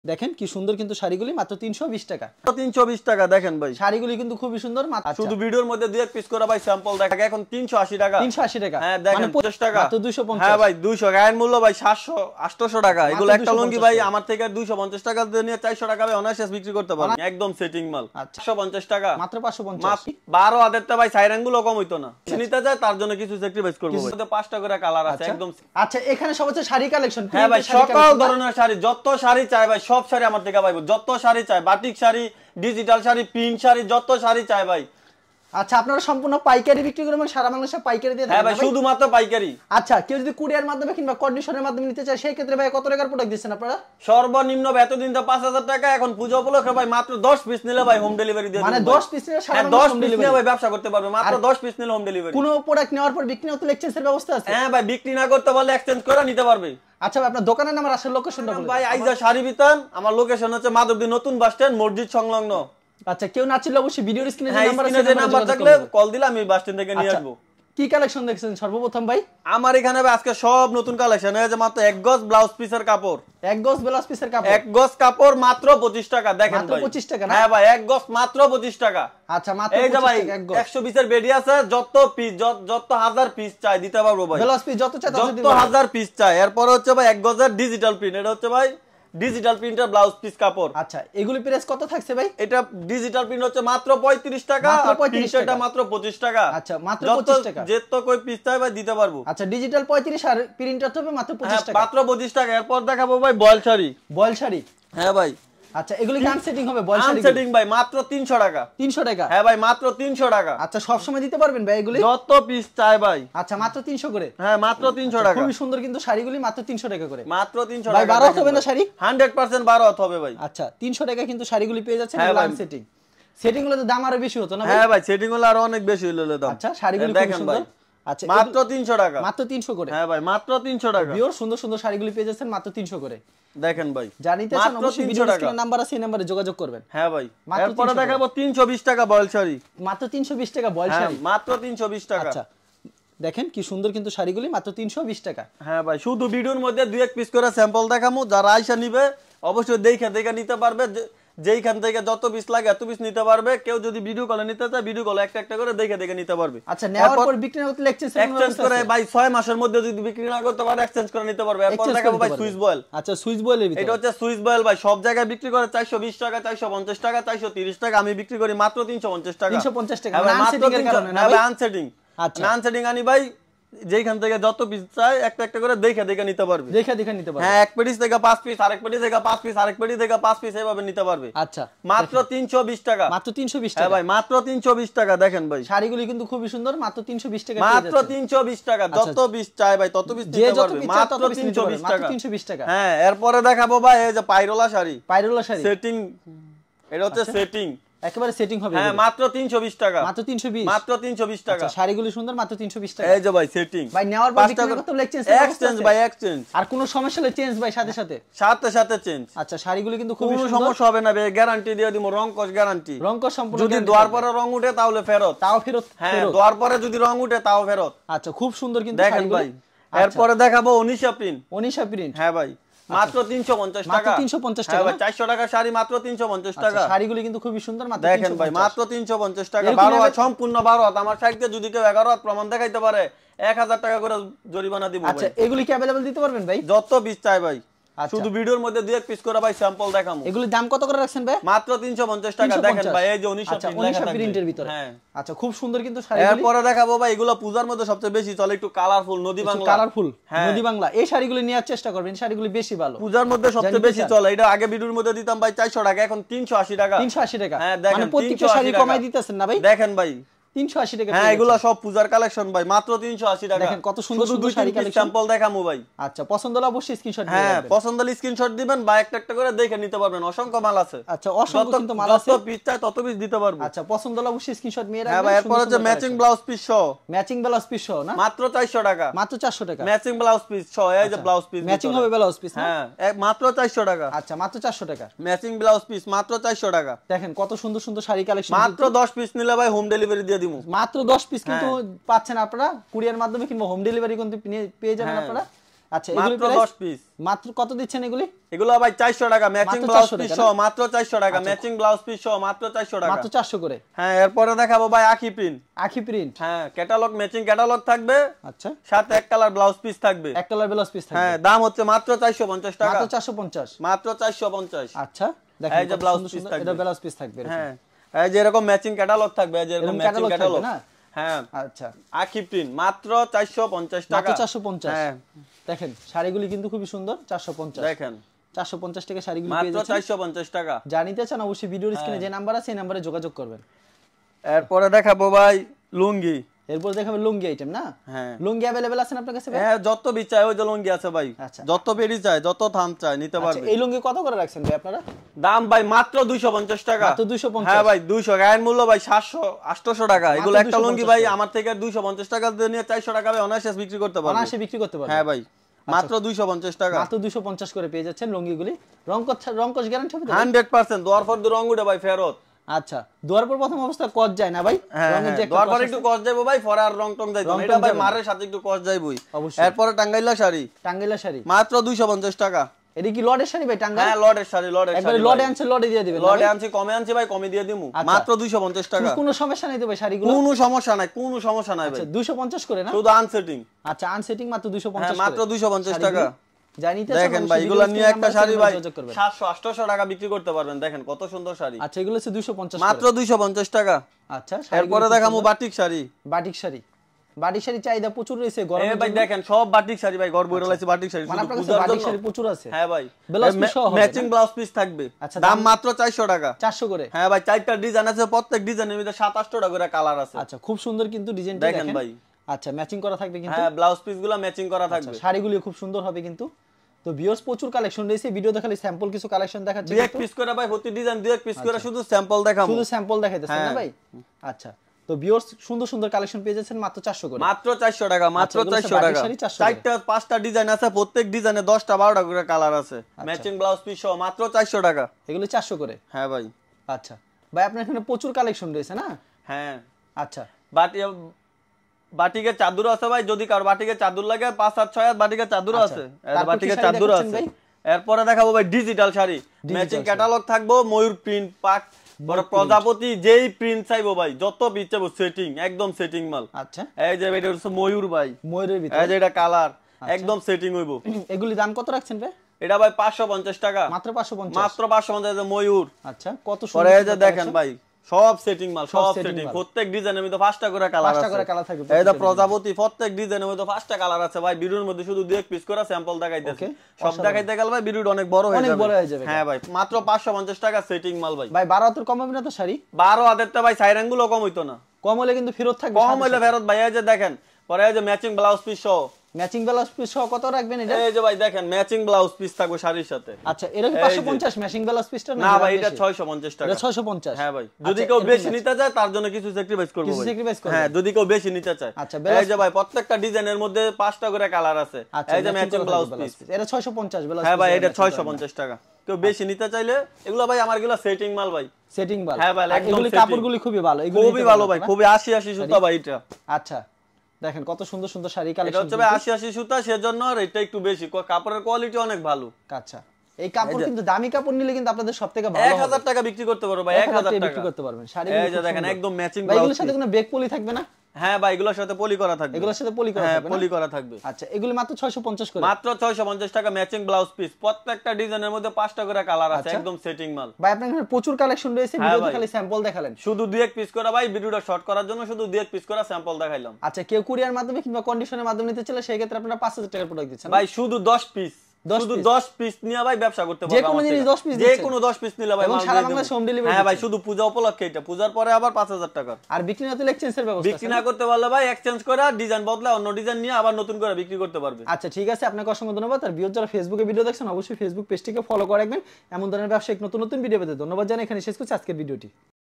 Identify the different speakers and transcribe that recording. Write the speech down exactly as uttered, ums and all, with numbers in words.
Speaker 1: দেখেন কি সুন্দর কিন্তু শাড়িগুলি মাত্র তিনশো বিশ টাকা।
Speaker 2: তিনশো বিশ টাকা দেখেন ভাই,
Speaker 1: শাড়িগুলি কিন্তু খুবই সুন্দর।
Speaker 2: শুধু ভিডিওর মধ্যে দুই এক পিস করে ভাই স্যাম্পল দেখা, এখন তিনশো আশি টাকা।
Speaker 1: তিনশো আশি টাকা,
Speaker 2: হ্যাঁ দেখেন পঞ্চাশ টাকা
Speaker 1: মাত্র দুইশো পঞ্চাশ।
Speaker 2: হ্যাঁ ভাই দুইশো, গায়ের মূল্য ভাই সাতশো আটশো টাকা। এগুলো একটা লুঙ্গি ভাই আমার থেকে দুইশো পঞ্চাশ টাকা দিয়ে নিয়ে চারশো টাকা ভাই অনায়াসে বিক্রি করতে পারবেন, একদম সেটিং মাল। পাঁচশো পঞ্চাশ টাকা
Speaker 1: মাত্র পাঁচশো পঞ্চাশ।
Speaker 2: বারো হাজারটা ভাই সাইরান গুলো কম হইতো না, নিতে যায় তার জন্য কিছু স্যাক্রিফাইস করবো। পাঁচটা করে কালার আছে একদম।
Speaker 1: আচ্ছা এখানে সব হচ্ছে শাড়ি কালেকশন।
Speaker 2: হ্যাঁ ভাই সকল ধরনের শাড়ি, যত শাড়ি চাই ভাই সব শাড়ি আমার থেকে পাইবো, যত শাড়ি চাই, batik sari, digital sari, print sari, যত শাড়ি চাই ভাই।
Speaker 1: আচ্ছা আপনারা সম্পূর্ণ পাইকারি বিক্রি করেন সারা বাংলাদেশে পাইকারি দিয়ে থাকেন?
Speaker 2: হ্যাঁ ভাই শুধুমাত্র পাইকারি।
Speaker 1: আচ্ছা কেউ যদি কুরিয়ার মাধ্যমে কিংবা কন্ডিশনের মাধ্যমে নিতে চায় সেই ক্ষেত্রে ভাই কত টাকার প্রোডাক্ট দিচ্ছেন আপনারা?
Speaker 2: সর্বনিম্ন এতদিন তো পাঁচ হাজার টাকা, এখন পূজা উপলক্ষে ভাই মাত্র দশ পিস নিলে ভাই হোম ডেলিভারি দিয়ে দেব।
Speaker 1: মানে দশ পিস নিলে সারা
Speaker 2: দশ পিস নিলে ভাই ব্যবসা করতে পারবে, মাত্র দশ পিস নিলে হোম ডেলিভারি।
Speaker 1: কোন প্রোডাক্ট নেওয়ার পর বিক্রি হতে এক্সচেঞ্জের ব্যবস্থা আছে?
Speaker 2: হ্যাঁ ভাই বিক্রি না করতে পারলে এক্সচেঞ্জ করে নিতে পারবে।
Speaker 1: আচ্ছা আপনার দোকানের নাম আর আসল লোকেশনটা বলুন।
Speaker 2: ভাই আইজা শাড়ি বিতান, আমার লোকেশন হচ্ছে মাধবদী নতুন বাস স্ট্যান্ড মসজিদ সংলগ্ন।
Speaker 1: আচ্ছা কেউ না চিনলে অবশ্যই ভিডিওর স্ক্রিনে যে নাম্বার আছে
Speaker 2: সেই নাম্বার থাকলে কল দিলে আমি বাস স্ট্যান্ড থেকে নিয়ে আসবো।
Speaker 1: কি কালেকশন দেখছেন সর্বপ্রথম ভাই?
Speaker 2: আমার এখানে আজকে সব নতুন কালেকশন হয়েছে, মাত্র এক গজ ব্লাউজ পিসের কাপড়,
Speaker 1: এক গজ ব্লাউজ পিসের কাপড়,
Speaker 2: এক গজ কাপড় মাত্র পঁচিশ টাকা। দেখেন ভাই
Speaker 1: পঁচিশ টাকা না?
Speaker 2: হ্যাঁ ভাই এক গজ মাত্র পঁচিশ টাকা।
Speaker 1: আচ্ছা মাত্র
Speaker 2: এই যে ভাই
Speaker 1: এক গজ
Speaker 2: একশো বিশ এর বেডি আছে, যত পিস যত হাজার পিস চাই দিতে পারবো ভাই,
Speaker 1: ব্লাউজ পিস যত চাই
Speaker 2: যত হাজার পিস চাই। এরপর হচ্ছে ভাই এক গজের ডিজিটাল প্রিন্ট, এটা হচ্ছে ভাই ডিজিটাল প্রিন্টার ব্লাউজ পিস কাপড়।
Speaker 1: আচ্ছা এগুলি প্রাইস কত থাকছে ভাই?
Speaker 2: এটা ডিজিটাল প্রিন্ট হচ্ছে মাত্র পঁয়ত্রিশ টাকা, আর প্রিন্টটা মাত্র পঁচিশ টাকা।
Speaker 1: আচ্ছা মাত্র পঁচিশ টাকা,
Speaker 2: যেত কই পিস চাই ভাই দিতে পারবো।
Speaker 1: আচ্ছা ডিজিটাল পঁয়ত্রিশ আর প্রিন্টার হবে মাত্র পঁচিশ টাকা,
Speaker 2: মাত্র পঁচিশ টাকা। এরপর দেখাবো ভাই বয়েল শাড়ি।
Speaker 1: বয়েল শাড়ি
Speaker 2: হ্যাঁ ভাই।
Speaker 1: আচ্ছা এগুলি কান সেটিং হবে? বয়েল শাড়ি
Speaker 2: সেটিং ভাই মাত্র তিনশো টাকা।
Speaker 1: তিনশো টাকা?
Speaker 2: হ্যাঁ ভাই মাত্র তিনশো টাকা।
Speaker 1: আচ্ছা সব সময় দিতে পারবেন ভাই এগুলি?
Speaker 2: যত পিস চাই ভাই।
Speaker 1: আচ্ছা মাত্র তিনশো করে?
Speaker 2: হ্যাঁ মাত্র তিনশো টাকা।
Speaker 1: খুবই সুন্দর কিন্তু শাড়িগুলি মাত্র তিনশো টাকা করে,
Speaker 2: মাত্র তিনশো
Speaker 1: টাকা। ভাই বারো হবে না শাড়ি?
Speaker 2: একশো পার্সেন্ট বারো হবে ভাই।
Speaker 1: আচ্ছা তিনশো টাকা কিন্তু শাড়িগুলি পেয়ে যাচ্ছেন লাইন সেটিং। সেটিং গুলো তো দাম আরো বেশি হতো না ভাই?
Speaker 2: হ্যাঁ ভাই সেটিং গুলো আরো অনেক বেশি হলো দাম।
Speaker 1: আচ্ছা শাড়িগুলি খুব সুন্দর।
Speaker 2: আচ্ছা মাত্র তিনশো টাকা,
Speaker 1: মাত্র তিনশো করে?
Speaker 2: হ্যাঁ ভাই মাত্র তিনশো টাকা।
Speaker 1: ভিউয়ার সুন্দর সুন্দর শাড়িগুলি পেয়ে যাচ্ছেন মাত্র তিনশো করে।
Speaker 2: দেখেন ভাই
Speaker 1: জানিতে চান অবশ্যই ভিডিওর স্ক্রিনে নাম্বার আছে, এই নম্বরে যোগাযোগ করবেন।
Speaker 2: হ্যাঁ ভাই এরপর দেখাবো তিনশো বিশ টাকা বয়েল শাড়ি।
Speaker 1: মাত্র তিনশো বিশ টাকা বয়েল শাড়ি?
Speaker 2: মাত্র তিনশো বিশ টাকা।
Speaker 1: আচ্ছা দেখেন কি সুন্দর কিন্তু শাড়িগুলি মাত্র তিনশো বিশ টাকা।
Speaker 2: হ্যাঁ ভাই শুধু ভিডিওর মধ্যে দুই এক পিস করে স্যাম্পল দেখামু, যারা আইসা নিবে অবশ্যই দেখে দেখে নিতে পারবে, যেইখান থেকে যত পিস লাগে এত পিস নিতে পারবে। কেউ যদি ভিডিও কলে নিতে চায় ভিডিও কলে একটা একটা করে দেখে দেখে নিতে পারবে।
Speaker 1: আচ্ছা নেওয়ার পর বিক্রি না করতে এক্সচেঞ্জ
Speaker 2: এক্সচেঞ্জ করে ভাই ছয় মাসের মধ্যে যদি বিক্রি না করতে পারে এক্সচেঞ্জ করে নিতে পারবে। এরপর দেখাবো ভাই সুইস বয়েল।
Speaker 1: আচ্ছা সুইস বয়েলের ভিতর
Speaker 2: এটা হচ্ছে সুইস বয়েল ভাই, সব জায়গায় বিক্রি করে চারশো বিশ টাকা, চারশো পঞ্চাশ টাকা, চারশো তিরিশ টাকা, আমি বিক্রি করি মাত্র তিনশো পঞ্চাশ টাকা।
Speaker 1: তিনশো পঞ্চাশ টাকা
Speaker 2: মাত্র আনসেটিং। আচ্ছা আনসেটিং আনি ভাই, যেখান থেকে যত পিস চাই একটা একটা করে দেখে দেখে নিতে পারবে,
Speaker 1: দেখে দেখে নিতে পারবে।
Speaker 2: হ্যাঁ এক পেটি থেকে পাঁচ পিস, আরেক পেটি থেকে পাঁচ পিস, আরেক পেটি থেকে পাঁচ পিস, এভাবে নিতে পারবে।
Speaker 1: আচ্ছা
Speaker 2: মাত্র তিনশো বিশ টাকা।
Speaker 1: মাত্র তিনশো বিশ টাকা?
Speaker 2: হ্যাঁ ভাই মাত্র তিনশো বিশ টাকা। দেখেন ভাই
Speaker 1: শাড়িগুলি কিন্তু খুবই সুন্দর, মাত্র তিনশো বিশ টাকা,
Speaker 2: মাত্র তিনশো বিশ টাকা। যত পিস চাই ভাই তত পিস নিতে পারবে, মাত্র তিনশো বিশ টাকা।
Speaker 1: তিনশো বিশ টাকা।
Speaker 2: হ্যাঁ এরপরে দেখাবো ভাই এই যে পাইরোলা শাড়ি।
Speaker 1: পাইরোলা শাড়ি
Speaker 2: সেটিং, এটা হচ্ছে সেটিং,
Speaker 1: একেবারে সেটিং হবে।
Speaker 2: হ্যাঁ মাত্র তিনশো বিশ টাকা।
Speaker 1: মাত্র তিনশো বিশ?
Speaker 2: মাত্র তিনশো বিশ টাকা।
Speaker 1: আচ্ছা শাড়িগুলি সুন্দর, মাত্র তিনশো বিশ টাকা।
Speaker 2: এই যে ভাই সেটিং
Speaker 1: ভাই নেওয়ার পর বিক্রি করতে হলে এক্সচেঞ্জ
Speaker 2: এক্সচেঞ্জ ভাই এক্সচেঞ্জ।
Speaker 1: আর কোনো সমস্যা হলে চেঞ্জ ভাই সাথে সাথে
Speaker 2: সাথে সাথে চেঞ্জ।
Speaker 1: আচ্ছা শাড়িগুলি কিন্তু খুব
Speaker 2: কোনো সমস্যা হবে না ভাই, গ্যারান্টি দিয়ে দিমু, রং কস গ্যারান্টি।
Speaker 1: রং কস সম্পূর্ণ।
Speaker 2: যদি দোয়ার পরে রং উঠে তাহলে ফেরত,
Speaker 1: তাও ফেরত?
Speaker 2: হ্যাঁ দোয়ার পরে যদি রং উঠে তাও ফেরত।
Speaker 1: আচ্ছা খুব সুন্দর কিন্তু
Speaker 2: দেখেন ভাই। এরপরে দেখাবো অনিশা প্রিন্ট।
Speaker 1: অনিশা প্রিন্ট?
Speaker 2: হ্যাঁ ভাই মাত্র তিনশো পঞ্চাশ টাকা।
Speaker 1: মাত্র তিনশো পঞ্চাশ টাকা?
Speaker 2: হ্যাঁ ভাই চারশো টাকা শাড়ি মাত্র তিনশো পঞ্চাশ টাকা।
Speaker 1: শাড়িগুলি কিন্তু খুবই সুন্দর, মাত্র
Speaker 2: দেখেন ভাই মাত্র তিনশো পঞ্চাশ টাকা। বারো হাত সম্পূর্ণ বারো হাত। আমার সাইডে যদি কেউ এগারো হাত প্রমাণ দেখাইতে পারে এক হাজার টাকা করে জরিমানা দিব।
Speaker 1: আচ্ছা এগুলি কি अवेलेबल দিতে পারবেন ভাই?
Speaker 2: যত পিস চাই ভাই, শুধু ভিডিওর মধ্যে দুই এক পিস করে ভাই স্যাম্পল দেখামু।
Speaker 1: এগুলি দাম কত করে রাখছেন ভাই?
Speaker 2: মাত্র তিনশো পঞ্চাশ টাকা। দেখেন ভাই এই যে অনিশা প্রিন্ট,
Speaker 1: অনিশা প্রিন্টের ভিতরে।
Speaker 2: হ্যাঁ
Speaker 1: আচ্ছা খুব সুন্দর কিন্তু শাড়িগুলি।
Speaker 2: এরপরে দেখাবো ভাই এগুলো পূজার মধ্যে সবচেয়ে বেশি চলে, একটু কালারফুল নদী বাংলা।
Speaker 1: কালারফুল নদী বাংলা, এই শাড়িগুলি নেওয়ার চেষ্টা করবেন, শাড়িগুলি বেশি ভালো,
Speaker 2: পূজার মধ্যে সবচেয়ে বেশি চলে। এটা আগে ভিডিওর মধ্যে দিতাম ভাই চারশো টাকা, এখন তিনশো আশি টাকা।
Speaker 1: তিনশো আশি টাকা?
Speaker 2: হ্যাঁ দেখেন
Speaker 1: প্রত্যেকটা শাড়ি কমাই দিতেছেন না ভাই?
Speaker 2: দেখেন ভাই
Speaker 1: তিনশো আশি টাকা।
Speaker 2: হ্যাঁ এগুলো সব পূজার কালেকশন ভাই, মাত্র তিনশো আশি টাকা।
Speaker 1: দেখেন কত সুন্দর সুন্দর শাড়ি কালেকশন।
Speaker 2: স্যাম্পল দেখামু ভাই।
Speaker 1: আচ্ছা পছন্দ হলে অবশ্যই স্ক্রিনশট দিবেন।
Speaker 2: হ্যাঁ পছন্দ হলে স্ক্রিনশট দিবেন বা একটা একটা করে দেখে নিতে পারবেন, অসংখ্য মাল আছে।
Speaker 1: আচ্ছা অসংখ্য কিন্তু মাল আছে,
Speaker 2: যত পিস চাই তত পিস দিতে পারবো।
Speaker 1: আচ্ছা পছন্দ হলে অবশ্যই স্ক্রিনশট নিয়ে রাখবেন।
Speaker 2: হ্যাঁ ভাই এরপর হচ্ছে ম্যাচিং ব্লাউজ পিস সহ।
Speaker 1: ম্যাচিং ব্লাউজ পিস সহ না?
Speaker 2: মাত্র চারশো টাকা।
Speaker 1: মাত্র চারশো টাকা
Speaker 2: ম্যাচিং ব্লাউজ পিস সহ। এই যে ব্লাউজ পিস
Speaker 1: ম্যাচিং হবে ব্লাউজ পিস না?
Speaker 2: হ্যাঁ মাত্র চারশো টাকা।
Speaker 1: আচ্ছা মাত্র চারশো টাকা
Speaker 2: ম্যাচিং ব্লাউজ পিস, মাত্র চারশো টাকা।
Speaker 1: দেখেন কত সুন্দর সুন্দর শাড়ি কালেকশন।
Speaker 2: মাত্র দশ পিস নিলে ভাই হোম ডেলিভারি দিয়ে দিমু।
Speaker 1: মাত্র দশ পিস কিন্তু পাচ্ছেন আপনারা কুরিয়ার মাধ্যমে কিংবা হোম ডেলিভারি কিন্তু পেয়ে যাবেন আপনারা। আচ্ছা এগুলি
Speaker 2: মাত্র দশ পিস।
Speaker 1: মাত্র কত দিচ্ছেন এগুলি?
Speaker 2: এগুলো ভাই চারশো টাকা ম্যাচিং ব্লাউজ পিস সহ মাত্র চারশো টাকা, ম্যাচিং ব্লাউজ পিস সহ মাত্র চারশো টাকা,
Speaker 1: মাত্র চারশো করে।
Speaker 2: হ্যাঁ এরপরে দেখাবো ভাই আখি প্রিন্ট।
Speaker 1: আখি প্রিন্ট,
Speaker 2: হ্যাঁ ক্যাটালগ ম্যাচিং ক্যাটালগ থাকবে,
Speaker 1: আচ্ছা
Speaker 2: সাথে এক কালার ব্লাউজ পিস থাকবে,
Speaker 1: এক কালার ব্লাউজ পিস থাকবে।
Speaker 2: হ্যাঁ দাম হচ্ছে মাত্র চারশো পঞ্চাশ টাকা,
Speaker 1: মাত্র চারশো পঞ্চাশ,
Speaker 2: মাত্র চারশো পঞ্চাশ।
Speaker 1: আচ্ছা দেখেন
Speaker 2: এই যে ব্লাউজ পিস থাকবে,
Speaker 1: এটা ব্লাউজ পিস থাকবে।
Speaker 2: হ্যাঁ এই যে এরকম ম্যাচিং ক্যাটালগ থাকবে, এই যে এরকম ম্যাচিং ক্যাটালগ
Speaker 1: না।
Speaker 2: হ্যাঁ
Speaker 1: আচ্ছা
Speaker 2: আখি প্রিন্ট মাত্র চারশো পঞ্চাশ টাকা,
Speaker 1: মাত্র চারশো পঞ্চাশ।
Speaker 2: হ্যাঁ
Speaker 1: দেখেন শাড়িগুলি কিন্তু খুবই সুন্দর, চারশো পঞ্চাশ।
Speaker 2: দেখেন
Speaker 1: চারশো পঞ্চাশ টাকা শাড়িগুলি পেয়ে
Speaker 2: মাত্র
Speaker 1: যাচ্ছেন।
Speaker 2: চারশো পঞ্চাশ টাকা।
Speaker 1: জানিতে চান অবশ্যই ভিডিওর স্ক্রিনে যে নাম্বার আছে এই নম্বরে যোগাযোগ করবেন।
Speaker 2: এরপরে দেখাবো ভাই লুঙ্গি।
Speaker 1: এরপর দেখাবে লুঙ্গি আইটেম না।
Speaker 2: হ্যাঁ
Speaker 1: লুঙ্গি अवेलेबल আছে আপনার কাছে?
Speaker 2: হ্যাঁ যত বি চাই ওই যে লুঙ্গি আছে ভাই,
Speaker 1: আচ্ছা।
Speaker 2: যত বেরি চাই যত থান চাই নিতে
Speaker 1: আচ্ছা
Speaker 2: পারবে।
Speaker 1: এই লুঙ্গি কত করে রাখছেন ভাই আপনারা?
Speaker 2: দাম ভাই মাত্র দুইশো পঞ্চাশ টাকা,
Speaker 1: মাত্র দুইশো পঞ্চাশ।
Speaker 2: হ্যাঁ ভাই দুইশো, গায়ের মূল্য ভাই সাতশো আটশো টাকা। এগুলো একটা
Speaker 1: দুইশো
Speaker 2: লুঙ্গি
Speaker 1: পঞ্চাশ
Speaker 2: ভাই
Speaker 1: টাকা।
Speaker 2: আমার থেকে দুইশো পঞ্চাশ টাকা দিয়ে নিয়ে চারশো টাকা ভাই অনায়াসে বিক্রি করতে পারবে,
Speaker 1: অনায়াসে বিক্রি করতে পারবেন।
Speaker 2: হ্যাঁ ভাই মাত্র দুইশো পঞ্চাশ টাকা,
Speaker 1: মাত্র দুইশো পঞ্চাশ করে পেয়ে যাচ্ছেন লুঙ্গিগুলি। রংকশ রংকশ গ্যারান্টি হবে তো?
Speaker 2: হান্ড্রেড পার্সেন্ট দোয়ার পর রং উঠে ভাই ফেরত।
Speaker 1: আচ্ছা দুয়ার পর প্রথম অবস্থা কস যায় না ভাই? রঙের যে একটা
Speaker 2: দোয়ার পর
Speaker 1: কস
Speaker 2: একটু
Speaker 1: আছে,
Speaker 2: কস যাইবো ভাই, পরে আর রং টং যাইতো
Speaker 1: রং
Speaker 2: না,
Speaker 1: টং
Speaker 2: এটা ভাই
Speaker 1: যাবে না।
Speaker 2: মারের সাথে একটু কস যাইবই।
Speaker 1: অবশ্যই।
Speaker 2: এরপরে টাঙ্গাইলা শাড়ি,
Speaker 1: টাঙ্গাইলা শাড়ি
Speaker 2: মাত্র দুইশো পঞ্চাশ টাকা।
Speaker 1: এটা কি লটের শাড়ি ভাই? টাঙ্গাইল
Speaker 2: হ্যাঁ লটের শাড়ি, লটের
Speaker 1: একবারে
Speaker 2: শাড়ি
Speaker 1: লটে আনছে লটে দিয়ে দিবেন না
Speaker 2: লটে
Speaker 1: ভাই?
Speaker 2: আনছি, কমে আনছি ভাই, কমে দিয়ে দিমু
Speaker 1: আচ্ছা।
Speaker 2: মাত্র দুইশো পঞ্চাশ টাকা।
Speaker 1: কোনো সমস্যা নাই তো ভাই শাড়িগুলো?
Speaker 2: কোনো সমস্যা নাই, কোনো সমস্যা নাই ভাই,
Speaker 1: আচ্ছা দুইশো পঞ্চাশ করে না?
Speaker 2: শুধু আনসেটিং।
Speaker 1: আচ্ছা আনসেটিং মাত্র দুইশো
Speaker 2: হ্যাঁ
Speaker 1: পঞ্চাশ
Speaker 2: মাত্র দুইশো পঞ্চাশ টাকা।
Speaker 1: জানিতে
Speaker 2: দেখেন ভাই এগুলা নিয়ে একটা শাড়ি ভাই সাতশো আটশো টাকা বিক্রি করতে পারবেন, দেখেন কত সুন্দর শাড়ি।
Speaker 1: আচ্ছা এগুলো হচ্ছে দুইশো পঞ্চাশ
Speaker 2: মাত্র দুইশো পঞ্চাশ টাকা।
Speaker 1: আচ্ছা
Speaker 2: এরপরে দেখামু batik sari.
Speaker 1: Batik sari, batik sari চাহিদা প্রচুর রয়েছে
Speaker 2: এ
Speaker 1: গরমে
Speaker 2: ভাই দেখেন সব বাটিক শাড়ি ভাই, ঘর বইরা লাইছে বাটিক শাড়ি,
Speaker 1: মানে
Speaker 2: শুধু
Speaker 1: আপনার কাছে
Speaker 2: পূজার
Speaker 1: বাটিক
Speaker 2: জন্য।
Speaker 1: শাড়ি প্রচুর আছে?
Speaker 2: হ্যাঁ ভাই
Speaker 1: ব্লাউজ পিস সহ হবে
Speaker 2: ম্যাচিং
Speaker 1: না?
Speaker 2: ব্লাউজ পিস থাকবে,
Speaker 1: আচ্ছা,
Speaker 2: দাম
Speaker 1: দাম-
Speaker 2: মাত্র চারশো টাকা।
Speaker 1: চারশো করে?
Speaker 2: হ্যাঁ ভাই চারটা ডিজাইন আছে, প্রত্যেক ডিজাইনের মধ্যে সাত আটটা করে কালার আছে।
Speaker 1: আচ্ছা খুব সুন্দর কিন্তু ডিজাইনটা
Speaker 2: দেখেন
Speaker 1: দেখেন
Speaker 2: ভাই।
Speaker 1: আচ্ছা ম্যাচিং করা থাকবে কিন্তু।
Speaker 2: হ্যাঁ ব্লাউজ পিসগুলো ম্যাচিং করা
Speaker 1: আচ্ছা
Speaker 2: থাকবে।
Speaker 1: শাড়িগুলি খুব সুন্দর হবে কিন্তু। তো ভিউয়ার্স প্রচুর কালেকশন রয়েছে, ভিডিও দেখালে স্যাম্পল কিছু কালেকশন দেখাচ্ছি,
Speaker 2: দুই এক পিস করে ভাই প্রতি ডিজাইন দুই এক পিস করে শুধু স্যাম্পল দেখাবো,
Speaker 1: শুধু স্যাম্পল দেখাইতেছেন না
Speaker 2: হ্যাঁ।
Speaker 1: ভাই? আচ্ছা তো ভিউয়ার্স সুন্দর সুন্দর কালেকশন পেয়ে যাচ্ছেন মাত্র চারশো করে।
Speaker 2: মাত্র চারশো টাকা, মাত্র
Speaker 1: আচ্ছা, এগুলো হচ্ছে
Speaker 2: চারশো
Speaker 1: বাটিক
Speaker 2: টাকা।
Speaker 1: শাড়ি চারশো করে।
Speaker 2: চারটা পাঁচটা ডিজাইন আছে, প্রত্যেক ডিজাইনে দশটা বারোটা করে কালার আছে, ম্যাচিং ব্লাউজ পিস সহ মাত্র চারশো টাকা।
Speaker 1: এগুলো চারশো করে?
Speaker 2: হ্যাঁ ভাই।
Speaker 1: আচ্ছা ভাই আপনার এখানে প্রচুর কালেকশন রয়েছে না?
Speaker 2: হ্যাঁ
Speaker 1: আচ্ছা
Speaker 2: বাটি বাটিকের চাদর আছে ভাই, যদি কারো বাটিকের চাদর লাগে পাঁচ সাত ছয় হাত বাটিকের চাদর
Speaker 1: আচ্ছা,
Speaker 2: আছে,
Speaker 1: তারপর কি
Speaker 2: বাটিকের
Speaker 1: শাড়ি
Speaker 2: চাদর
Speaker 1: দেখাচ্ছেন
Speaker 2: আছে।
Speaker 1: ভাই?
Speaker 2: এরপরে দেখাবো ভাই digital sari, matching
Speaker 1: sari.
Speaker 2: Catalogue থাকবো, ময়ূর প্রিন্ট পাক বড় প্রজাপতি যেই প্রিন্ট চাইবো ভাই, যত পিস চাইবো সেটিং একদম সেটিং মাল।
Speaker 1: আচ্ছা
Speaker 2: এই যে এটা হচ্ছে ময়ূর ভাই,
Speaker 1: ময়ূরের
Speaker 2: এই
Speaker 1: ভিতরে
Speaker 2: যে এটা কালার একদম সেটিং হইবো।
Speaker 1: এগুলি দাম কত রাখছেন ভাই?
Speaker 2: এটা ভাই পাঁচশো পঞ্চাশ টাকা,
Speaker 1: মাত্র পাঁচশো পঞ্চাশ?
Speaker 2: মাত্র পাঁচশো পঞ্চাশ। ময়ূর
Speaker 1: আচ্ছা কত
Speaker 2: পরে
Speaker 1: সুন্দর
Speaker 2: এই যে দেখেন ভাই সব সেটিং মাল,
Speaker 1: সব
Speaker 2: সব
Speaker 1: setting
Speaker 2: সেটিং,
Speaker 1: মাল।
Speaker 2: প্রত্যেক ডিজাইনের মধ্যে পাঁচটা করে কালার
Speaker 1: পাঁচটা
Speaker 2: আছে,
Speaker 1: করে কালার থাকবে
Speaker 2: এই যে
Speaker 1: প্রত্যেকটা
Speaker 2: প্রজাপতি প্রত্যেক ডিজাইনের মধ্যে পাঁচটা কালার আছে ভাই। ভিডিওর মধ্যে শুধু দুই এক পিস করে স্যাম্পল দেখাইতেছি,
Speaker 1: Okay,
Speaker 2: সব
Speaker 1: অসাধারণ।
Speaker 2: দেখাইতে গেলে ভাই ভিডিওটা অনেক বড় হয়ে
Speaker 1: অনেক
Speaker 2: যাবে।
Speaker 1: বড় হয়ে যাবে।
Speaker 2: হ্যাঁ ভাই মাত্র পাঁচশো পঞ্চাশ টাকা সেটিং মাল ভাই।
Speaker 1: ভাই বারো হাতের কম হবে না তো শাড়ি?
Speaker 2: বারো হাজারটা ভাই সাইরাঙ্গুলো কম হইতো না,
Speaker 1: কম হলে কিন্তু ফেরত থাকবে।
Speaker 2: কম হইলে ফেরত ভাই। এই যে দেখেন পরে এই যে ম্যাচিং ব্লাউজ পিস সহ,
Speaker 1: ম্যাচিং ব্লাউজ পিস সহ কত রাখবেন এটা?
Speaker 2: এই যে ভাই দেখেন ম্যাচিং ব্লাউজ পিস থাকবে শাড়ির সাথে।
Speaker 1: আচ্ছা এটা কি
Speaker 2: এই যে।
Speaker 1: পাঁচশো পঞ্চাশ ম্যাচিং ব্লাউজ পিসটা?
Speaker 2: না ভাই এটা ছয়শো পঞ্চাশ টাকা।
Speaker 1: এটা ছয়শো পঞ্চাশ?
Speaker 2: হ্যাঁ ভাই যদি
Speaker 1: আচ্ছা,
Speaker 2: কেউ
Speaker 1: এরকম
Speaker 2: বেশি
Speaker 1: আছে।
Speaker 2: নিতে চায় তার জন্য কিছু স্যাক্রিফাইস করব
Speaker 1: কিছু
Speaker 2: ভাই।
Speaker 1: sacrifice করবেন।
Speaker 2: হ্যাঁ যদি কেউ বেশি নিতে চায়।
Speaker 1: আচ্ছা,
Speaker 2: এই যে ভাই প্রত্যেকটা ডিজাইনের মধ্যে পাঁচটা করে কালার আছে,
Speaker 1: আচ্ছা
Speaker 2: এই যে ম্যাচিং ব্লাউজ পিস।
Speaker 1: এটা ছয়শো পঞ্চাশ ব্লাউজ?
Speaker 2: হ্যাঁ ভাই এটা ছয়শো পঞ্চাশ টাকা। কেউ বেশি নিতে চাইলে এগুলো ভাই আমার এগুলো সেটিং মাল ভাই,
Speaker 1: সেটিং মাল।
Speaker 2: হ্যাঁ ভাই, একদম
Speaker 1: এগুলি
Speaker 2: setting।
Speaker 1: কাপড়গুলি খুবই ভালো, এগুলি
Speaker 2: খুবই
Speaker 1: নিতে
Speaker 2: ভালো
Speaker 1: পারবেন
Speaker 2: ভাই,
Speaker 1: না?
Speaker 2: খুবই আশি আশি সুতা ভাই এটা।
Speaker 1: আচ্ছা দেখেন কত সুন্দর সুন্দর শাড়ি
Speaker 2: এটা
Speaker 1: কালেকশন
Speaker 2: হচ্ছে ভাই আশি আশি সুতা, সেজন্য রেটটা একটু বেশি, কাপড়ের কোয়ালিটি অনেক ভালো।
Speaker 1: আচ্ছা এই কাপড় কিন্তু দামি কাপড় নিলে কিন্তু আপনাদের সবথেকে ভালো
Speaker 2: এক
Speaker 1: হবে।
Speaker 2: হাজার টাকা বিক্রি করতে পারবো ভাই,
Speaker 1: এক
Speaker 2: এক
Speaker 1: হাজার
Speaker 2: হাজার
Speaker 1: টাকা
Speaker 2: টাকা
Speaker 1: বিক্রি করতে পারবেন শাড়ি।
Speaker 2: এই যে দেখেন একদম ম্যাচিং
Speaker 1: ভাই
Speaker 2: ব্লাউজ।
Speaker 1: এগুলোর সাথে কোনো বেক পলি থাকবে না?
Speaker 2: হ্যাঁ ভাই এগুলোর সাথে পলি করা থাকবে,
Speaker 1: এগুলোর সাথে পলি করা
Speaker 2: হ্যাঁ
Speaker 1: থাকবে না?
Speaker 2: পলি করা থাকবে।
Speaker 1: আচ্ছা এগুলি মাত্র ছয়শো পঞ্চাশ করে?
Speaker 2: মাত্র ছয়শো পঞ্চাশ টাকা ম্যাচিং ব্লাউজ পিস, প্রত্যেকটা ডিজাইনের মধ্যে পাঁচটা করে কালার আছে,
Speaker 1: আচ্ছা।
Speaker 2: একদম সেটিং মাল।
Speaker 1: ভাই আপনার এখানে প্রচুর কালেকশন রয়েছে,
Speaker 2: হ্যাঁ
Speaker 1: ভিডিওতে
Speaker 2: ভাই।
Speaker 1: খালি স্যাম্পল দেখালেন।
Speaker 2: শুধু দুই এক পিস করে ভাই ভিডিওটা শর্ট করার জন্য শুধু দুই এক পিস করে স্যাম্পল দেখাইলাম।
Speaker 1: আচ্ছা কেউ কুরিয়ার মাধ্যমে কিংবা কন্ডিশনের মাধ্যমে নিতে চাইলে সেই ক্ষেত্রে আপনারা পাঁচ হাজার টাকার প্রোডাক্ট দিচ্ছেন
Speaker 2: ভাই শুধু দশ পিস,
Speaker 1: দশ
Speaker 2: শুধু
Speaker 1: piece?
Speaker 2: দশ পিস নিয়ে ভাই ব্যবসা করতে পারবে।
Speaker 1: যে কোনো জিনিস দশ piece
Speaker 2: যে
Speaker 1: দিচ্ছেন?
Speaker 2: কোনো দশ পিস নিলে ভাই
Speaker 1: এবং
Speaker 2: মাল
Speaker 1: সারা
Speaker 2: দিয়ে
Speaker 1: বাংলাদেশ
Speaker 2: দেবো।
Speaker 1: home delivery
Speaker 2: হ্যাঁ ভাই
Speaker 1: দিচ্ছেন?
Speaker 2: শুধু পূজা উপলক্ষে এটা, পূজার পরে আবার পাঁচ হাজার টাকা।
Speaker 1: আর বিক্রি না হলে এক্সচেঞ্জের ব্যবস্থা
Speaker 2: বিক্রি
Speaker 1: আছে
Speaker 2: না
Speaker 1: না?
Speaker 2: করতে পারলে ভাই এক্সচেঞ্জ করে ডিজাইন বদলে অন্য ডিজাইন নিয়ে আবার নতুন করে বিক্রি করতে পারবে।
Speaker 1: আচ্ছা ঠিক আছে, আপনাকে অসংখ্য ধন্যবাদ। আর ভিউয়ার যারা ফেসবুকে ভিডিও দেখছেন অবশ্যই ফেসবুক পেজটিকে ফলো করে রাখবেন, এমন ধরনের ব্যবসায়িক নতুন নতুন ভিডিও পেতে। ধন্যবাদ জানাই, এখানে শেষ করছি আজকের ভিডিওটি।